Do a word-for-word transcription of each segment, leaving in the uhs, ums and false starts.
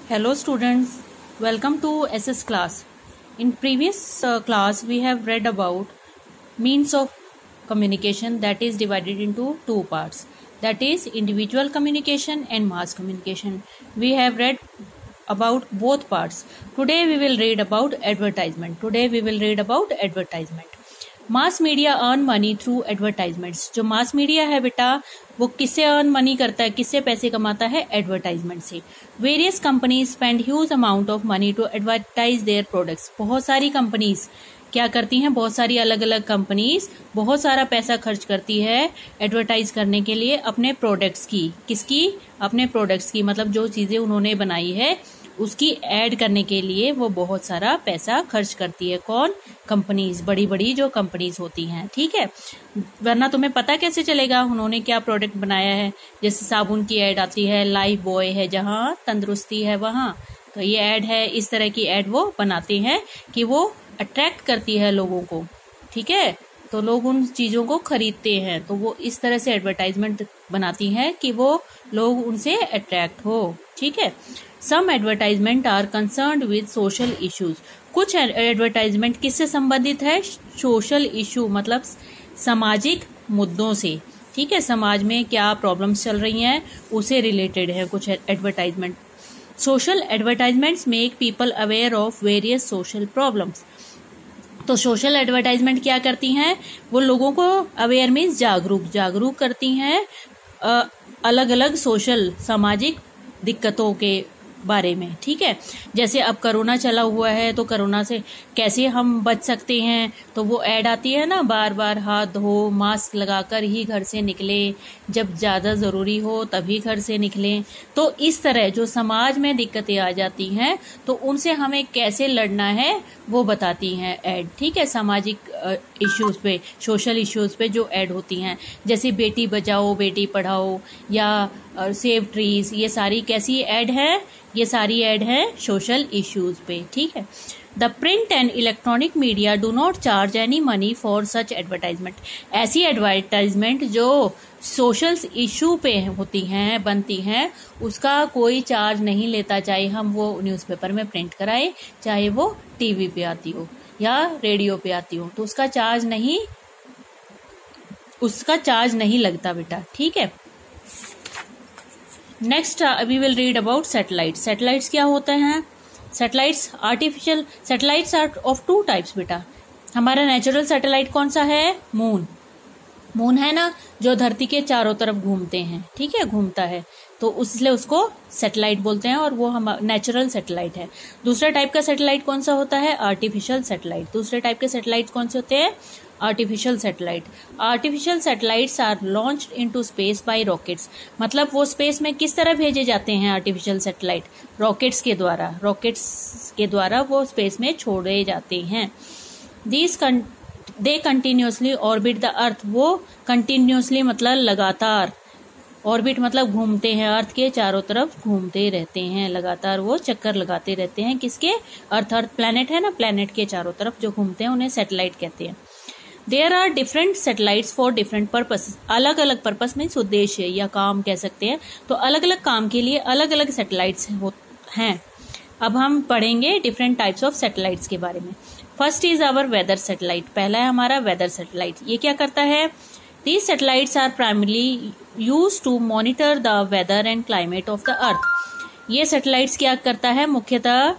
Hello students, welcome to S S class. In previous uh, class we have read about means of communication that is divided into two parts, that is individual communication and mass communication. We have read about both parts. Today we will read about advertisement. Today we will read about advertisement. Mass media earn money through advertisements. जो mass media है बेटा वो किससे earn money करता है, किससे पैसे कमाता है? एडवर्टाइजमेंट से. Various companies spend huge amount of money to advertise their products. बहुत सारी कंपनीज क्या करती हैं, बहुत सारी अलग अलग कंपनीज बहुत सारा पैसा खर्च करती है एडवर्टाइज करने के लिए अपने प्रोडक्ट्स की. किसकी? अपने प्रोडक्ट्स की, मतलब जो चीजें उन्होंने बनाई है उसकी ऐड करने के लिए वो बहुत सारा पैसा खर्च करती है. कौन? कंपनीज, बड़ी बड़ी जो कंपनीज होती हैं. ठीक है, वरना तुम्हें पता कैसे चलेगा उन्होंने क्या प्रोडक्ट बनाया है? जैसे साबुन की ऐड आती है, लाइफ बॉय है जहाँ तंदुरुस्ती है वहाँ, तो ये ऐड है. इस तरह की ऐड वो बनाते हैं कि वो अट्रैक्ट करती है लोगों को. ठीक है, तो लोग उन चीजों को खरीदते हैं, तो वो इस तरह से एडवर्टाइजमेंट बनाती हैं कि वो लोग उनसे अट्रैक्ट हो. ठीक है. Some advertisement are concerned with social issues. कुछ एडवर्टाइजमेंट किससे संबंधित है? सोशल इशू, मतलब सामाजिक मुद्दों से. ठीक है, समाज में क्या प्रॉब्लम्स चल रही हैं उसे रिलेटेड है कुछ advertisement. Social advertisements make people aware of various social problems. तो सोशल एडवर्टाइजमेंट क्या करती हैं? वो लोगों को अवेयर मीन्स जागरूक जागरूक करती हैं अलग अलग सोशल सामाजिक दिक्कतों के बारे में. ठीक है, जैसे अब कोरोना चला हुआ है तो कोरोना से कैसे हम बच सकते हैं, तो वो ऐड आती है ना, बार बार हाथ धो, मास्क लगाकर ही घर से निकले, जब ज्यादा जरूरी हो तभी घर से निकलें. तो इस तरह जो समाज में दिक्कतें आ जाती हैं तो उनसे हमें कैसे लड़ना है वो बताती हैं ऐड. ठीक है, सामाजिक इश्यूज पे, सोशल इश्यूज पे जो ऐड होती हैं, जैसे बेटी बचाओ बेटी पढ़ाओ या सेव ट्रीज, ये सारी कैसी ऐड है? ये सारी ऐड है सोशल इश्यूज पे. ठीक है. The print and electronic media do not charge any money for such advertisement. ऐसी एडवर्टाइजमेंट जो सोशल इशू पे होती हैं, बनती हैं, उसका कोई चार्ज नहीं लेता, चाहे हम वो न्यूज़पेपर में प्रिंट कराए, चाहे वो टीवी पे आती हो या रेडियो पे आती हो, तो उसका चार्ज नहीं उसका चार्ज नहीं लगता बेटा. ठीक है. Next we will read about satellite. Satellites क्या होते हैं? Satellites artificial satellites are of two types बेटा. हमारा नेचुरल सैटेलाइट कौन सा है? मून. मून है ना, जो धरती के चारों तरफ घूमते हैं. ठीक है, घूमता है, तो इसलिए उसको सैटेलाइट बोलते हैं और वो हम नेचुरल सैटेलाइट है. दूसरा टाइप का सैटेलाइट कौन सा होता है? Artificial satellite. दूसरे टाइप के सैटेलाइट कौन से होते हैं? Artificial satellite. Artificial satellites are launched into space by rockets. मतलब वो स्पेस में किस तरह भेजे जाते हैं आर्टिफिशियल सैटेलाइट? रॉकेट्स के द्वारा. रॉकेट्स के द्वारा वो स्पेस में छोड़े जाते हैं. These they continuously orbit the earth. वो कंटिन्यूसली मतलब लगातार, ऑर्बिट मतलब घूमते हैं, अर्थ के चारों तरफ घूमते रहते हैं, लगातार वो चक्कर लगाते रहते हैं. किसके? अर्थ. अर्थ प्लैनेट है ना, प्लैनेट के चारों तरफ जो घूमते हैं उन्हें सैटेलाइट कहते हैं. There are different satellites for different purpose. अलग अलग पर्पस मीन्स उद्देश्य या काम कह सकते हैं, तो अलग अलग काम के लिए अलग अलग सैटेलाइट्स हैं. अब हम पढ़ेंगे डिफरेंट टाइप्स ऑफ सैटेलाइट्स के बारे में. First is our weather satellite. पहला है हमारा वेदर सैटेलाइट. ये क्या करता है? These satellites are primarily use to monitor the weather and climate of the earth. ये सैटेलाइट्स क्या करता है? मुख्यतः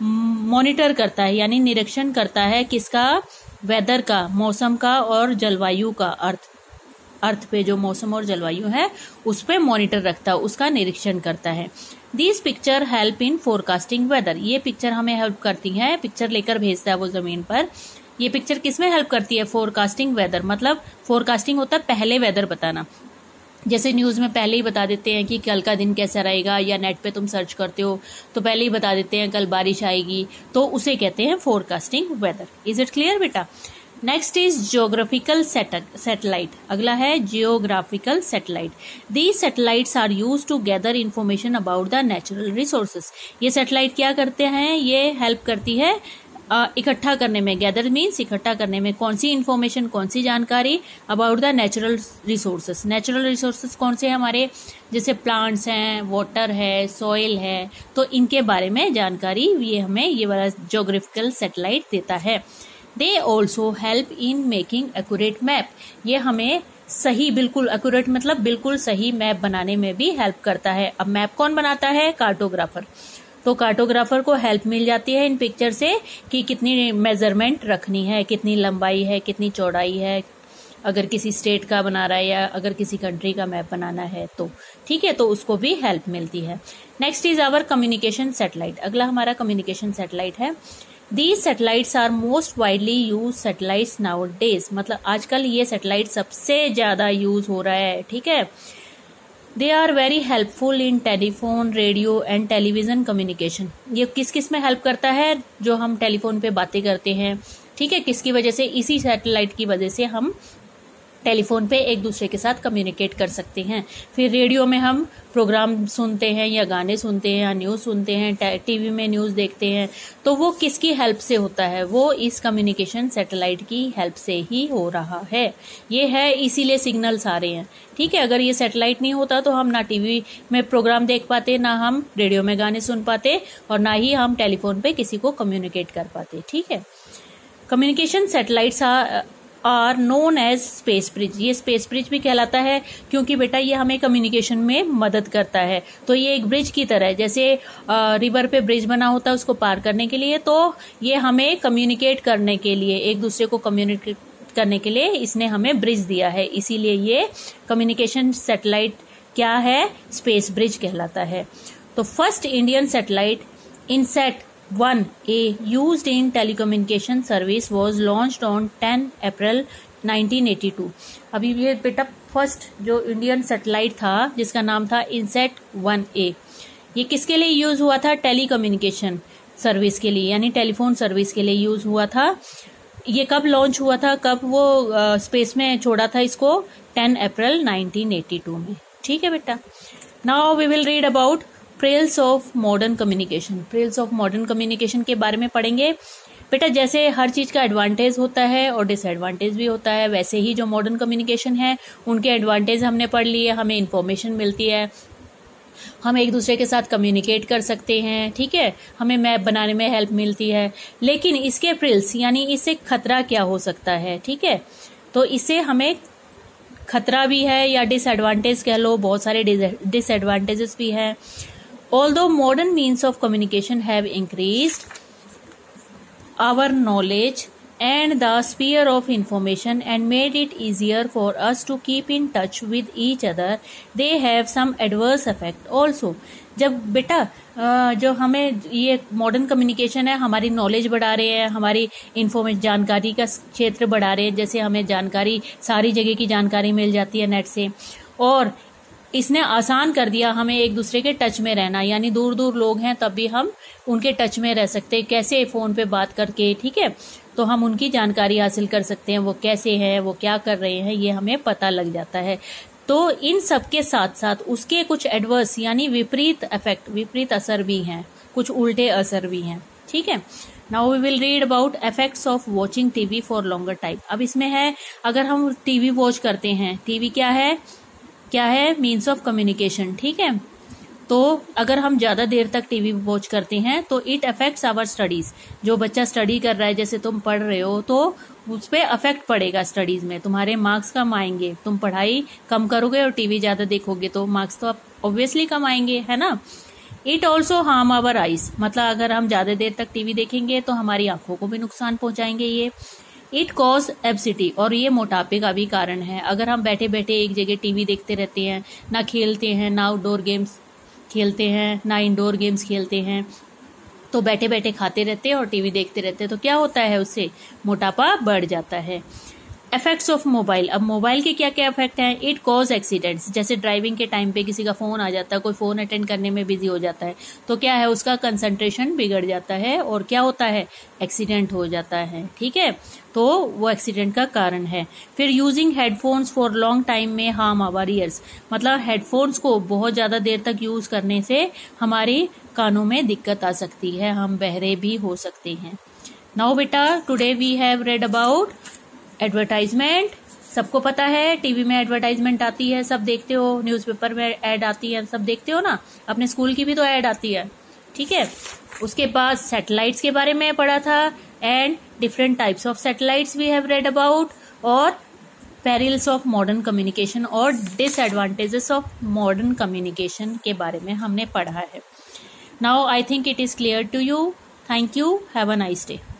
मॉनिटर करता है, यानी निरीक्षण करता है. किसका? वेदर का, मौसम का और जलवायु का. अर्थ अर्थ पे जो मौसम और जलवायु है उस पे मॉनिटर रखता है, उसका निरीक्षण करता है. These picture help in forecasting weather. ये पिक्चर हमें हेल्प करती है, पिक्चर लेकर भेजता है वो जमीन पर. ये पिक्चर किसमें हेल्प करती है? Forecasting weather. मतलब फोरकास्टिंग होता है पहले वेदर बताना. जैसे न्यूज में पहले ही बता देते हैं कि कल का दिन कैसा रहेगा, या नेट पे तुम सर्च करते हो तो पहले ही बता देते हैं कल बारिश आएगी, तो उसे कहते हैं forecasting weather. Is it clear बेटा? Next is geographical satellite. अगला है geographical satellite. These satellites are use to gather information about the natural resources. ये सैटेलाइट क्या करते हैं? ये हेल्प करती है इकट्ठा करने में, गैदर मीन्स इकट्ठा करने में, कौन सी इंफॉर्मेशन, कौन सी जानकारी about the natural resources. Natural resources कौन से हैं हमारे, जैसे प्लांट्स हैं, वाटर है, सॉइल है, तो इनके बारे में जानकारी ये हमें ये वाला ज्योग्राफिकल सैटेलाइट देता है। They also help in making accurate map, ये हमें सही, बिल्कुल एक्यूरेट मतलब बिल्कुल सही मैप बनाने में भी हेल्प करता है। अब मैप कौन बनाता है, कार्टोग्राफर। तो कार्टोग्राफर को हेल्प मिल जाती है इन पिक्चर से कि कितनी मेजरमेंट रखनी है, कितनी लंबाई है, कितनी चौड़ाई है, अगर किसी स्टेट का बना रहा है या अगर किसी कंट्री का मैप बनाना है तो ठीक है, तो उसको भी हेल्प मिलती है। Next is our communication satellite. अगला हमारा कम्युनिकेशन सैटेलाइट है। These satellites are most widely used satellites nowadays, मतलब आजकल ये सैटेलाइट सबसे ज्यादा यूज हो रहा है, ठीक है। They are very helpful in telephone, radio and television communication. ये किस किस में हेल्प करता है, जो हम टेलीफोन पे बातें करते हैं, ठीक है, किसकी वजह से, इसी सैटेलाइट की वजह से हम टेलीफोन पे एक दूसरे के साथ कम्युनिकेट कर सकते हैं। फिर रेडियो में हम प्रोग्राम सुनते हैं या गाने सुनते हैं या न्यूज़ सुनते हैं, टीवी में न्यूज़ देखते हैं, तो वो किसकी हेल्प से होता है, वो इस कम्युनिकेशन सैटेलाइट की हेल्प से ही हो रहा है। ये है, इसीलिए सिग्नल्स आ रहे हैं, ठीक है। अगर ये सैटेलाइट नहीं होता तो हम ना टीवी में प्रोग्राम देख पाते, ना हम रेडियो में गाने सुन पाते, और ना ही हम टेलीफोन पे किसी को कम्युनिकेट कर पाते, ठीक है। Communication satellites are known as space bridge. ये स्पेस ब्रिज भी कहलाता है क्योंकि बेटा ये हमें कम्युनिकेशन में मदद करता है। तो ये एक ब्रिज की तरह है, जैसे रिवर पे ब्रिज बना होता है उसको पार करने के लिए, तो ये हमें कम्युनिकेट करने के लिए, एक दूसरे को कम्युनिकेट करने के लिए इसने हमें ब्रिज दिया है, इसीलिए ये कम्युनिकेशन सैटेलाइट क्या है, स्पेस ब्रिज कहलाता है। तो first Indian satellite INSAT one A used in telecommunication service was launched on ten April nineteen eighty two. अभी ये बेटा फर्स्ट जो इंडियन सैटेलाइट था जिसका नाम था इनसैट वन ए, ये किसके लिए यूज हुआ था, टेलीकम्युनिकेशन सर्विस के लिए, यानी टेलीफोन सर्विस के लिए यूज हुआ था। ये कब लॉन्च हुआ था, कब वो स्पेस में छोड़ा था इसको, ten April nineteen eighty two में, ठीक है बेटा। Now we will read about perils of modern communication. Perils of modern communication के बारे में पढ़ेंगे बेटा। जैसे हर चीज का एडवांटेज होता है और डिसएडवांटेज भी होता है, वैसे ही जो मॉडर्न कम्युनिकेशन है उनके एडवांटेज हमने पढ़ लिए, हमें इंफॉर्मेशन मिलती है, हम एक दूसरे के साथ कम्युनिकेट कर सकते हैं, ठीक है, हमें मैप बनाने में हेल्प मिलती है। लेकिन इसके प्रिल्स यानी इससे खतरा क्या हो सकता है, ठीक है, तो इससे हमें खतरा भी है या डिसएडवांटेज कह लो, बहुत सारे डिसएडवांटेजेस भी है। Although modern means of communication have increased our knowledge and the sphere of information and made it easier for us to keep in touch with each other, they have some adverse effect also. जब बेटा जो हमें ये modern communication है, हमारी knowledge बढ़ा रहे हैं, हमारी इंफॉर्मेशन जानकारी का क्षेत्र बढ़ा रहे हैं, जैसे हमें जानकारी, सारी जगह की जानकारी मिल जाती है नेट से, और इसने आसान कर दिया हमें एक दूसरे के टच में रहना, यानी दूर दूर लोग हैं तब भी हम उनके टच में रह सकते हैं, कैसे, फोन पे बात करके, ठीक है, तो हम उनकी जानकारी हासिल कर सकते हैं, वो कैसे हैं, वो क्या कर रहे हैं, ये हमें पता लग जाता है। तो इन सब के साथ साथ उसके कुछ एडवर्स यानी विपरीत इफेक्ट, विपरीत असर भी हैं, कुछ उल्टे असर भी हैं, ठीक है। Now we will read about effects of watching TV for longer time. अब इसमें है, अगर हम टीवी वॉच करते हैं, टीवी क्या है, क्या है, मीन्स ऑफ कम्युनिकेशन, ठीक है, तो अगर हम ज्यादा देर तक टीवी वॉच करते हैं तो इट अफेक्ट्स आवर स्टडीज। जो बच्चा स्टडी कर रहा है, जैसे तुम पढ़ रहे हो, तो उस पर अफेक्ट पड़ेगा स्टडीज में, तुम्हारे मार्क्स कम आएंगे, तुम पढ़ाई कम करोगे और टीवी ज्यादा देखोगे तो मार्क्स तो ऑब्वियसली कम आएंगे, है ना। It also harm our eyes, मतलब अगर हम ज्यादा देर तक टीवी देखेंगे तो हमारी आंखों को भी नुकसान पहुंचाएंगे ये। इट कॉज एब्सिटी, और ये मोटापे का भी कारण है। अगर हम बैठे बैठे एक जगह टीवी देखते रहते हैं, ना खेलते हैं, ना आउटडोर गेम्स खेलते हैं, ना इंडोर गेम्स खेलते हैं, तो बैठे बैठे खाते रहते हैं और टीवी देखते रहते हैं, तो क्या होता है, उससे मोटापा बढ़ जाता है। Effects of mobile. अब मोबाइल के क्या क्या इफेक्ट हैं, इट कॉज एक्सीडेंट्स, जैसे ड्राइविंग के टाइम पे किसी का फोन आ जाता है, कोई फोन अटेंड करने में बिजी हो जाता है, तो क्या है, उसका कंसंट्रेशन बिगड़ जाता है और क्या होता है, एक्सीडेंट हो जाता है, ठीक है, तो वो एक्सीडेंट का कारण है। फिर using headphones for long time may harm our ears, मतलब हेडफोन्स को बहुत ज्यादा देर तक यूज करने से हमारे कानों में दिक्कत आ सकती है, हम बहरे भी हो सकते हैं। नाउ बेटा today we have read about advertisement. सबको पता है टीवी में एडवर्टाइजमेंट आती है, सब देखते हो, न्यूज़पेपर में ऐड आती है, सब देखते हो ना, अपने स्कूल की भी तो ऐड आती है, ठीक है। उसके बाद सैटेलाइट्स के बारे में पढ़ा था and different types of satellites we have read about, और पेरिल्स ऑफ मॉडर्न कम्युनिकेशन और डिसएडवांटेजेस ऑफ मॉडर्न कम्युनिकेशन के बारे में हमने पढ़ा है। Now I think it is clear to you. Thank you, have a nice day.